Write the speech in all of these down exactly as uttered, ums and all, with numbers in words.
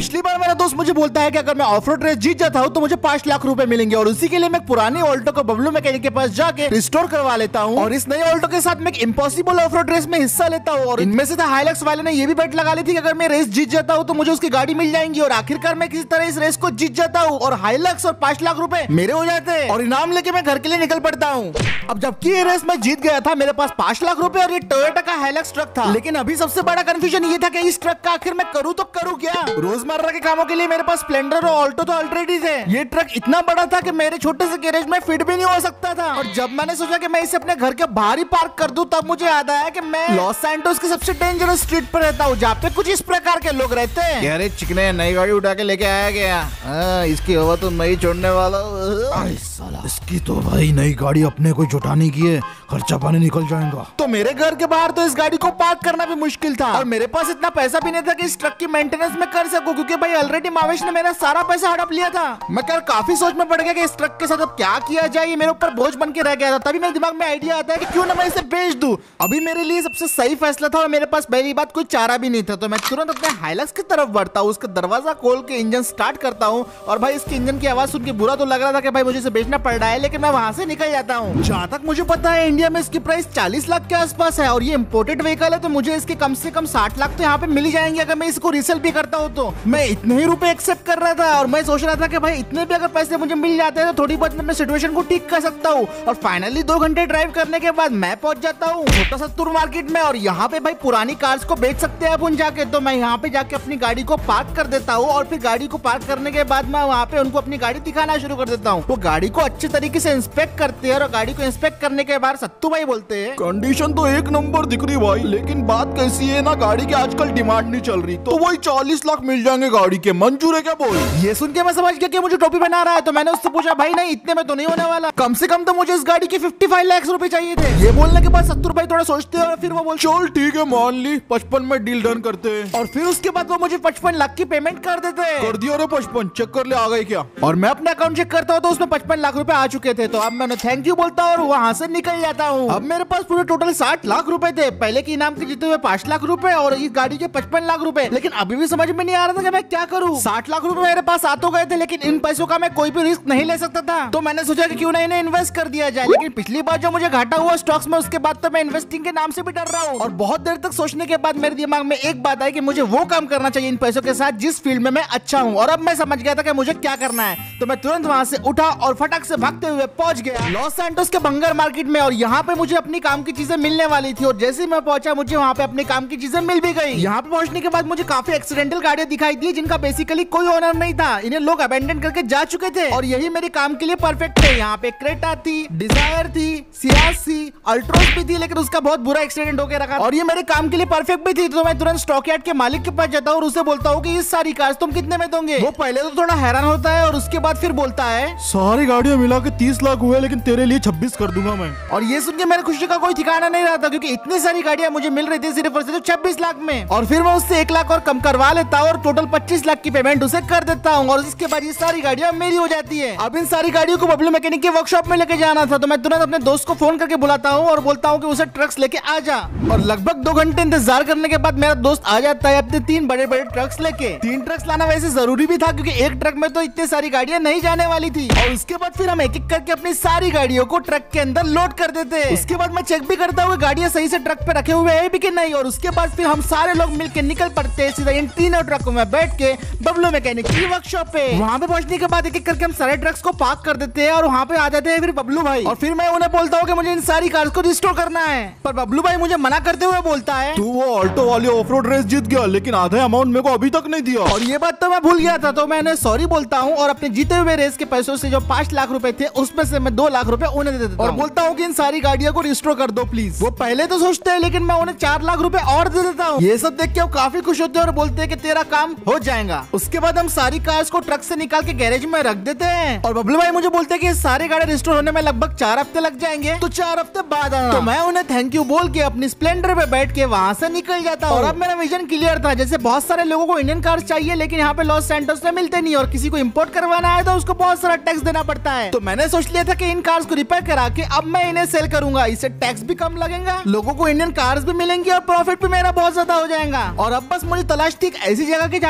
पिछली बार मेरा दोस्त मुझे बोलता है कि अगर मैं ऑफ रोड रेस जीत जाता हूँ तो मुझे पांच लाख रुपए मिलेंगे, और उसी के लिए मैं पुरानी ऑल्टो को बबलू मैकेनिक के पास जाके रिस्टोर करवा लेता हूँ, और इस नई ऑल्टो के साथ मैं एक इम्पॉसिबल ऑफ रोड रेस में हिस्सा लेता हूँ। और इनमें से था हाइलक्स वाले ने ये भी बेट लगा ली थी कि अगर मैं रेस जीत जाता हूँ तो मुझे उसकी गाड़ी मिल जाएंगी, और आखिरकार मैं किसी तरह इस रेस को जीत जाता हूँ और हाइलक्स और पांच लाख रुपए मेरे हो जाते हैं, और इनाम लेके मैं घर के लिए निकल पड़ता हूँ। अब जबकि ये रेस मैं जीत गया था, मेरे पास पांच लाख रुपए और ये टोयोटा का हाइलक्स ट्रक था, लेकिन अभी सबसे बड़ा कंफ्यूजन ये था कि इस ट्रक का आखिर मैं करूँ तो करूँ क्या। रोजमर्रा के कामों के लिए मेरे पास स्प्लेंडर और ऑल्टो तो ऑलरेडी थे, ये ट्रक इतना बड़ा था कि मेरे छोटे से गैरेज में फिट भी नहीं हो सकता था। और जब मैंने सोचा कि मैं इसे अपने घर के बाहर ही पार्क कर दूं, तब मुझे याद आया कि मैं लॉस सैंटोस की सबसे डेंजरस स्ट्रीट पर रहता हूँ, जहाँ पे कुछ इस प्रकार के लोग रहते हैं। अरे चिकने नई गाड़ी उठा के लेके आया क्या? हाँ, इसकी हवा तो मैं ही छोड़ने वाला हूँ। इसकी तो भाई नई गाड़ी अपने को जुटाने की है, खर्चा पानी निकल जाएगा। तो मेरे घर के बाहर तो इस गाड़ी को पार्क करना भी मुश्किल था, और मेरे पास इतना पैसा भी नहीं था कि इस ट्रक की मेंटेनेंस में कर सकूं, क्योंकि भाई ऑलरेडी मावेश ने मेरा सारा पैसा हड़प लिया था। मैं कर काफी सोच में पड़ गया कि इस ट्रक के साथ अब क्या किया जाए, ये मेरे ऊपर बोझ बन के रह गया था। तभी मेरे दिमाग में आइडिया आता है कि क्यों ना मैं इसे बेच दूं। अभी मेरे लिए सबसे सही फैसला था, और मेरे पास पहली बात कोई चारा भी नहीं था, तो मैं तुरंत अपने हाइलक्स की तरफ बढ़ता हूँ, उसका दरवाजा खोल के इंजन स्टार्ट करता हूँ, और भाई इसके इंजन की आवाज सुन के बुरा तो लग रहा था कि भाई मुझे इसे बेचना पड़ रहा है, लेकिन मैं वहां से निकल जाता हूँ। जहाँ तक मुझे पता है इंडिया में इसकी प्राइस चालीस लाख के आसपास है, और ये इम्पोर्टेड व्हीकल है, तो मुझे इसके कम से कम साठ लाख तो यहाँ पे मिल जाएंगे अगर मैं इसको रीसेल भी करता हूँ। तो मैं इतने ही रुपए एक्सेप्ट कर रहा था, और मैं सोच रहा था कि भाई इतने भी अगर पैसे मुझे मिल जाते हैं तो थोड़ी बहुत मैं अपने सिचुएशन को ठीक कर सकता हूँ। और फाइनली दो घंटे ड्राइव करने के बाद मैं पहुंच जाता हूँ छोटा सत्तूर मार्केट में, और यहाँ पे भाई पुरानी कार्स को बेच सकते हैं अपन जाके। तो मैं यहाँ पे जाके अपनी गाड़ी को पार्क कर देता हूँ, और फिर गाड़ी को पार्क करने के बाद मैं वहाँ पे उनको अपनी गाड़ी दिखाना शुरू कर देता हूँ। वो गाड़ी को अच्छे तरीके से इंस्पेक्ट करते हैं, और गाड़ी को इंस्पेक्ट करने के बाद सत्तू भाई बोलते हैं कंडीशन तो एक नंबर दिख रही भाई, लेकिन बात कैसी है ना, गाड़ी की आजकल डिमांड नहीं चल रही, तो वही चालीस लाख मिल जाएंगे गाड़ी के, मंजूर है क्या बोल? ये सुन के मैं समझ गया कि मुझे टोपी बना रहा है, तो मैंने उससे पूछा भाई नहीं इतने में तो नहीं होने वाला, कम से कम तो मुझे इस गाड़ी के पचपन लाख रुपए चाहिए थे। ये बोलने के बाद सत्तर भाई थोड़ा सोचते हैं, और फिर वो बोल चल ठीक है मान ली, पचपन में डील डन करते हैं। और फिर उसके बाद वो मुझे पचपन लाख की पेमेंट कर देते हैं। कर दिया रे पचपन, चेक कर ले आ गए क्या? और मैं अपने अकाउंट चेक करता हूँ तो उसमें पचपन लाख रुपए आ चुके थे, तो अब मैं थैंक यू बोलता हूँ और वहाँ से निकल जाता हूँ। अब मेरे पास पूरे टोटल साठ लाख रुपए थे, पहले के इनाम के जीते हुए पांच लाख रुपए और इस गाड़ी के पचपन लाख रुपए। लेकिन अभी भी समझ में नहीं आ रहा था कि मैं क्या करूँ। साठ लाख रुपए मेरे पास आ तो गए थे, लेकिन इन पैसों का मैं कोई भी रिस्क नहीं ले सकता था, तो मैंने सोचा कि क्यों ना इन्हें इन्वेस्ट कर दिया जाए। लेकिन पिछली बार जो मुझे घाटा हुआ स्टॉक्स में, उसके बाद तो मैं इन्वेस्टिंग के नाम से भी डर रहा हूँ। और बहुत देर तक सोचने के बाद मेरे दिमाग में एक बात आई कि मुझे वो काम करना चाहिए इन पैसों के साथ जिस फील्ड में मैं अच्छा हूँ। और अब मैं समझ गया था कि मुझे क्या करना है, तो मैं तुरंत वहाँ से उठा और फटाक से भागते हुए पहुंच गया लॉस सैंटोस के बंगर मार्केट में। और यहाँ पे मुझे अपनी काम की चीजें मिलने वाली थी, और जैसे ही मैं पहुंचा मुझे वहाँ पे अपने काम की चीजें मिल भी गई। यहाँ पे पहुंचने के बाद मुझे काफी एक्सीडेंटल गाड़ियां दिखाई दी जिनका बेसिकली कोई ओनर नहीं था, इन्हें लोग अबेंडन करके जा चुके थे, और यही मेरे काम के लिए परफेक्ट थे। यहाँ पे क्रेटा थी, डिजायर थी, सियास थी, अल्ट्रोस भी थी, लेकिन उसका बहुत बुरा एक्सीडेंट होकर रखा, और ये मेरे काम के लिए परफेक्ट भी थी। तो मैं तुरंत स्टॉक यार्ड के मालिक के पास जाता हूँ और उससे बोलता हूँ कि ये सारी कार्स तुम कितने में दोगे। वो पहले तो थोड़ा हैरान होता है, और उसके बाद फिर बोलता है सारी गाड़ियां मिला के तीस लाख हुए, लेकिन तेरे लिए छब्बीस कर दूंगा मैं। और ये सुन के मेरी खुशी का कोई ठिकाना नहीं रहा था, क्योंकि इतनी सारी गाड़ियां मुझे मिल रही थी सिर्फ और सिर्फ छब्बीस लाख में। और फिर मैं उससे एक लाख और कम करवा लेता हूँ, और टोटल पच्चीस लाख की पेमेंट उसे कर देता हूँ, और इसके बाद ये सारी गाड़ियां मेरी हो जाती है। अब इन सारी गाड़ियों को बबलू मैकेनिक के वर्कशॉप में लेके जाना था, तो मैं तुरंत अपने दोस्त को फोन करके बुलाता हूँ और बोलता हूँ कि उसे ट्रक्स लेके आ जा। और लगभग दो घंटे इंतजार करने के बाद मेरा दोस्त आ जाता है अपने तीन बड़े बड़े ट्रक्स लेके। तीन ट्रक्स लाना वैसे जरूरी भी था, क्योंकि एक ट्रक में तो इतनी सारी गाड़ियां नहीं जाने वाली थी। और उसके बाद फिर हम एक एक करके अपनी सारी गाड़ियों को ट्रक के अंदर लोड कर देते हैं। उसके बाद मैं चेक भी करता हूँ गाड़ियां सही से ट्रक पे रखे हुए हैं भी कि नहीं, और उसके बाद फिर हम सारे लोग मिलकर निकल पड़ते हैं सीधा इन तीनों ट्रकों में बैठ के बबलू मैकेनिक की वर्कशॉप पे। वहाँ पे पहुंचने के बाद एक एक करके हम सारे ट्रक्स को पार्क कर देते हैं, और वहाँ पे आ जाते हैं फिर बबलू भाई। और फिर मैं उन्हें बोलता हूँ कि मुझे इन सारी कार्स को रिस्टोर करना है, पर बबलू भाई मुझे मना करते हुए बोलता है तू वो ऑल्टो वाली ऑफ रोड रेस जीत गया, लेकिन आधा अमाउंट मेरे को अभी तक नहीं दिया। और ये बात तो मैं भूल गया था, तो मैंने सॉरी बोलता हूँ, और अपने जीते हुए रेस के पैसों से जो पांच लाख रुपए थे उसमें से मैं दो लाख रुपए उन्हें दे देता हूँ, और बोलता हूँ कि इन सारी गाड़ियों को रिस्टोर कर दो प्लीज। वो पहले तो सोचते हैं, लेकिन मैं उन्हें चार लाख रुपए और दे देता हूँ। ये सब देख के वो काफी खुश होते हैं और बोलते हैं कि तेरा काम हो जाएगा। उसके बाद हम सारी कार्स को ट्रक से निकाल के गैरेज में रख देते हैं, और बबलू भाई मुझे बोलते हैं कि सारे गाड़ी रिस्टोर होने में लगभग चार हफ्ते लग जाएंगे, तो चार हफ्ते बाद आना। तो मैं उन्हें थैंक यू बोल के अपनी स्प्लेंडर पे बैठ के वहाँ से निकल जाता हूँ। और अब मेरा विजन क्लियर था, जैसे बहुत सारे लोगों को इंडियन कार्स चाहिए, लेकिन यहाँ पे लॉस सैंटोस में मिलते नहीं, और किसी को इम्पोर्ट करवाना है तो उसको बहुत सारा टैक्स देना पड़ता है। तो मैंने सोच लिया था कि इन कार्स को रिपेयर करा के अब मैं इन्हें सेल करूंगा, इससे टैक्स भी कम लगेगा, लोगों को इंडियन कार्स भी मिलेंगी, और प्रॉफिट भी मेरा बहुत ज्यादा हो जाएगा। और अब बस मुझे तलाश थी एक ऐसी जगह की जहाँ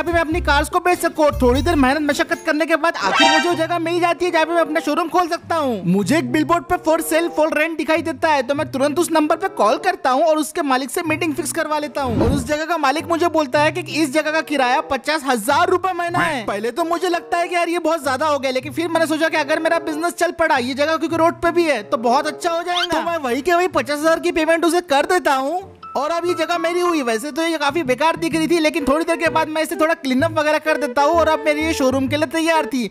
जहाँ पे मैं अपनी कार्स को बेच सकूं। थोड़ी देर मेहनत मशक्कत करने के बाद आखिर मुझे वो जगह मिल जाती है जहाँ पे मैं अपना शोरूम खोल सकता हूँ। मुझे एक बिलबोर्ड पे फॉर सेल फॉर रेंट दिखाई देता है, तो मैं तुरंत उस नंबर पे कॉल करता हूँ और उसके मालिक से मीटिंग फिक्स करवा लेता हूँ। और उस जगह का मालिक मुझे बोलता है कि इस जगह का किराया पचास हजार रूपए महीना है। पहले तो मुझे लगता है कि यार ये बहुत ज्यादा हो गया, लेकिन फिर मैंने सोचा कि अगर मेरा बिजनेस चल पड़ा, ये जगह क्योंकि रोड पे भी है, तो बहुत अच्छा हो जाएगा। तो मैं वही के वही पचास हजार की पेमेंट उसे कर देता हूँ और अब ये जगह मेरी हुई। वैसे तो ये काफी बेकार दिख रही थी, लेकिन थोड़ी देर के बाद मैं इसे थोड़ा क्लीन अप वगैरह कर देता हूँ और अब मेरी ये शोरूम के लिए तैयार थी।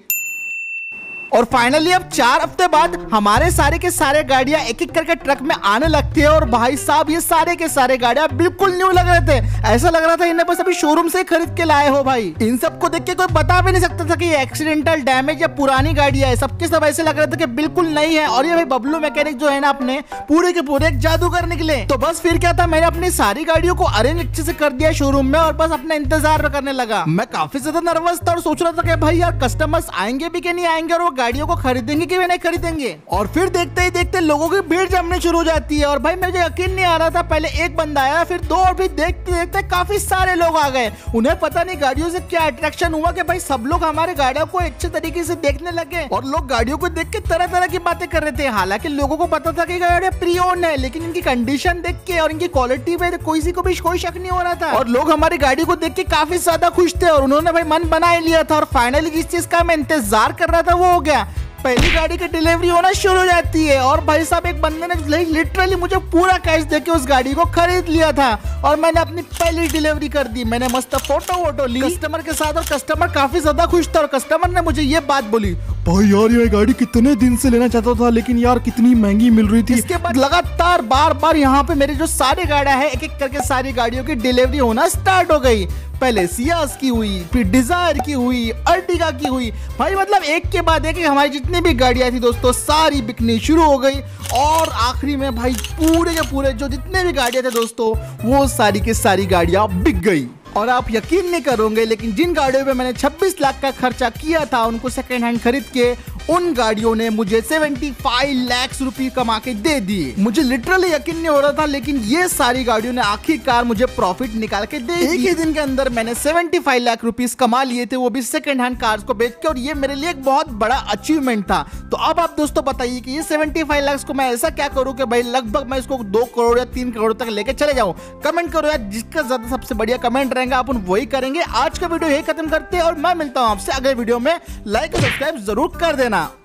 और फाइनली अब चार हफ्ते बाद हमारे सारे के सारे गाड़ियां एक एक करके ट्रक में आने लगती है। और भाई साहब ये सारे के सारे गाड़ियां बिल्कुल न्यू लग रहे थे, ऐसा लग रहा था इन्हें बस अभी शोरूम से खरीद के लाए हो। भाई इन सबको देख के कोई बता भी नहीं सकता था कि ये एक्सीडेंटल डैमेज या पुरानी गाड़ियां है। सबके सब ऐसे लग रहे थे कि बिल्कुल नई है। और ये भाई बबलू मैकेनिक जो है ना, अपने पूरे के पूरे एक जादूगर निकले। तो बस फिर क्या था, मैंने अपनी सारी गाड़ियों को अरेंज अच्छे से कर दिया शोरूम में और बस अपना इंतजार करने लगा। मैं काफी ज्यादा नर्वस था और सोच रहा था कि भाई यार कस्टमर्स आएंगे भी कि नहीं आएंगे और वो गाड़ियों को खरीदेंगे कि वे नहीं खरीदेंगे। और फिर देखते ही देखते लोगों की भीड़ जमने शुरू हो जाती है। और भाई मुझे यकीन नहीं आ रहा था, पहले एक बंदा आया, फिर दो, और फिर देखते देखते काफी सारे लोग आ गए। उन्हें पता नहीं गाड़ियों से क्या अट्रैक्शन हुआ कि भाई सब लोग हमारे गाड़ियों को अच्छे तरीके से देखने लगे और लोग गाड़ियों को देख के तरह तरह की बातें कर रहे थे। हालांकि लोगों को पता था कि गाड़ियां प्री ओन्ड है, लेकिन इनकी कंडीशन देख के और इनकी क्वालिटी पे कोई को भी कोई शक नहीं हो रहा था। और लोग हमारी गाड़ी को देख के काफी ज्यादा खुश थे और उन्होंने भाई मन बना ही लिया था। और फाइनली जिस चीज का मैं इंतजार कर रहा था वो हो गया। पहली गाड़ी की डिलीवरी होना शुरू हो जाती है और भाई साहब एक बंदे ने लिटरली मुझे पूरा कैश देके उस गाड़ी को खरीद लिया था और मैंने अपनी पहली डिलीवरी कर दी। मैंने मस्त फोटो वोटो ली कस्टमर के साथ और कस्टमर काफी ज्यादा खुश था। और कस्टमर ने मुझे ये बात बोली, भाई यार ये गाड़ी कितने दिन से लेना चाहता था, लेकिन यार कितनी महंगी मिल रही थी। इसके बाद लगातार बार बार यहाँ पे मेरी जो सारी गाड़ियां है, एक एक करके सारी गाड़ियों की डिलीवरी होना स्टार्ट हो गई। पहले सियाज की हुई, फिर डिजायर की हुई, अर्टिगा की हुई। भाई मतलब एक के बाद एक हमारी जितनी भी गाड़ियां थी दोस्तों सारी बिकनी शुरू हो गई। और आखिरी में भाई पूरे के पूरे जो जितने भी गाड़ियां थे दोस्तों वो सारी की सारी गाड़ियां बिक गई। और आप यकीन नहीं करोगे, लेकिन जिन गाड़ियों पे मैंने छब्बीस लाख का खर्चा किया था उनको सेकंड हैंड खरीद के उन गाड़ियों ने मुझे पचहत्तर लाख रुपए कमा के दे दिए। मुझे लिटरली यकीन नहीं हो रहा था, लेकिन ये सारी गाड़ियों ने आखिरकार मुझे प्रॉफिट निकाल के दे दिए। एक ही दिन के अंदर मैंने पचहत्तर लाख रुपीस कमा लिए थे, वो भी सेकंड हैंड कार्स को बेच के। और ये मेरे लिए एक बहुत बड़ा अचीवमेंट था। तो अब आप दोस्तों बताइए कि ये पचहत्तर लाख को मैं ऐसा क्या करूं कि भाई लगभग मैं इसको दो करोड़ या तीन करोड़ तक लेके चले जाऊं। कमेंट करो यार, जिसका ज्यादा सबसे बढ़िया कमेंट रहेगा अपन वही करेंगे। आज का वीडियो यही खत्म करते हैं और मैं मिलता हूं आपसे अगले वीडियो में। लाइक और सब्सक्राइब जरूर कर देना।